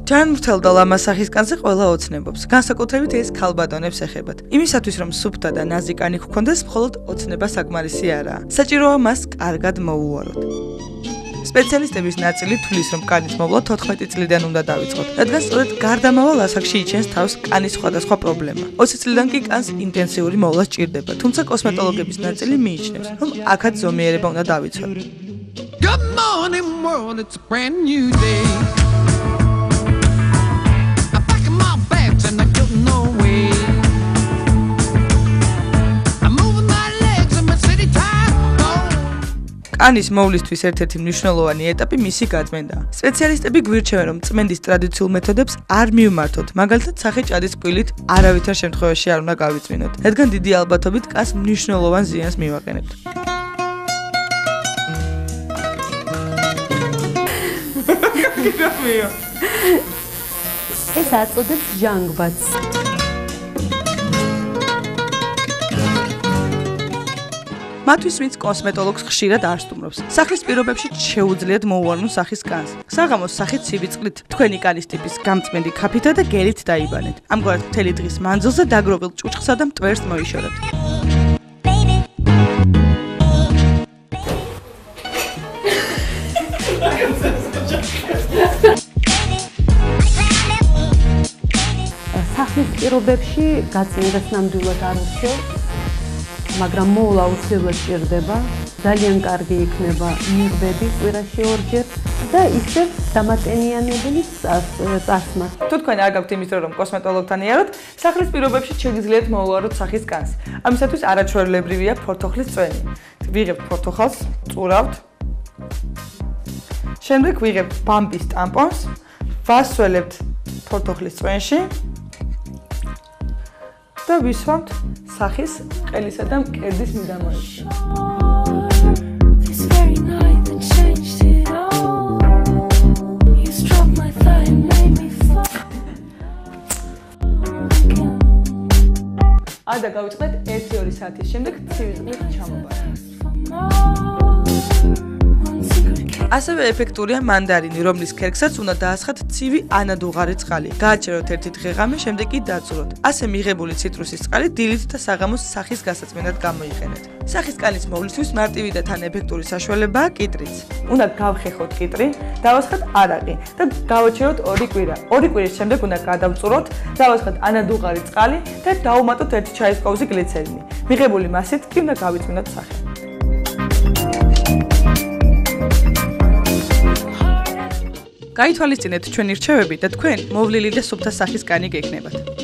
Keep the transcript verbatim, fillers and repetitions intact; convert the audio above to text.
ჯანმრთელ და ლამაზ სახის კანზე ყველა ოცნებობს. განსაკუთრებით ეს ქალბატონებს ეხებათ. იმისათვის რომ სუფთა და ნაზი კანი გქონდეს, მხოლოდ ოცნება საკმარისი არაა. საჭიროა მას კარგად მოუვაროთ. სპეციალისტების ნაწილი თვლის, რომ კანის მოვლა თოთხმეტი წლიდან უნდა დავიწყოთ, რადგან სწორედ გარდამავალ ასაკში იჩენს თავს კანის სხვადასხვა პრობლემა. ოცი წლიდან კი კანს ინტენსიური მოვლა სჭირდება, თუმცა კოსმეტოლოგების ნაწილი მიიჩნევს, რომ აქაც ზომიერება უნდა დავიცვათ. Good morning world, it's a brand new day. I'm packing my bags and I don't know way. I'm moving my legs in my city time. კანის მოვლისთვის ერთ-ერთი მნიშვნელოვანი ეტაპი მისი გაწმენდაა. სპეციალისტები გვირჩევენ, რომ წმენდის ტრადიციულ მეთოდებს არ მივმართოთ, მაგალითად სახე ჭადის წყვილით არავითარ შემთხვევაში არ უნდა გავიწმინოთ, რადგან დიდი ალბათობით კანს მნიშვნელოვან ზიანს მივაყენებთ. ეს აწოდებს ჟანგბადს. მათთვის ვინც კოსმეტოლოგს ხშირად არ სტუმრობს. სახლის პირობებში შეუძლიათ მოუვარონ სახის კანს. საღამოს სახი ცივი წყლით, თქვენი კანის ტიპის გამწმენდი ქაფითა და გელით დაიბანეთ. ამგვარად მთელი დღის მანძილზე დაგროვილ ჭუჭხსა და მტვერს მოიშორებთ. სახლის პირობებში გაწმენდას ნამდვილად არ ურჩევ, მაგრამ მოვლა უცებად სჭირდება, ძალიან კარგი იქნება მიღბები კვირაში ორჯერ და ისევ დამატენიანებელი წასმა. თუ თქვენ არ გაქვთ იმის დრო რომ კოსმეტოლოგთან იაროთ, სახლის პირობებში შეგიძლიათ მოუვაროთ სახის კანს. ამისათვის არაჩვეულებრივია ფორთოხლის წვენი. ვიღებთ ფორთოხალს, წურავთ. შემდეგ ვიღებთ ბამბის ტამპონს, ვასველებთ ფორთოხლის წვენში და ვისვამთ სახის ყელისა და მკერდის მიდამოებში. არ და გავიწყდეთ ერთი ორი საათის შემდეგ ცივი წყლით ჩამობარა. ასევე ეფექტურია მანდარინი, რომლის ქერქსაც უნდა დაასხათ ცივი ანადუღარი წყალი. გააჩეროთ ერთი დღე-ღამე, შემდეგ კი დაწუროთ. ასე მიღებული ციტრუსის წყალი დილით და საღამოს სახის გასაწმენად გამოიყენეთ. სახის კანის მოვლისთვის მარტივი და თან ეფექტური საშუალებაა კიტრიც. უნდა გავხეხოთ კიტრი, დავასხათ არაყი და გავაჩეროთ ორი კვირა. ორი კვირის შემდეგ უნდა გადავწუროთ, დავასხათ ანადუღარი წყალი და დავუმატოთ ერთი ჩაის კოვზი გლიცერინი. მიღებული მასით კი უნდა გავიწმინოთ სახე. გაითვალისწინეთ ჩვენი რჩევები და თქვენ მოვლილი და სუფთა სახის კანი გექნებათ.